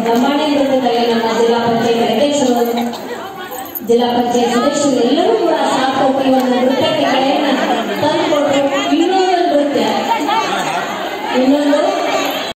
ಲಂಬಾಣಿ ವೃತ್ತದಲ್ಲಿ ನಮ್ಮ ಜಿಲ್ಲಾ ಪಂಚಾಯತ್ ಅಧ್ಯಕ್ಷರು, ಜಿಲ್ಲಾ ಪಂಚಾಯತ್ ಸದಸ್ಯರು ಎಲ್ಲರೂ ಕೂಡ ಸಾಕೋಟಿ ಒಂದು ನೃತ್ಯಕ್ಕೆ ಕಳೆಯನ್ನು ತಂದು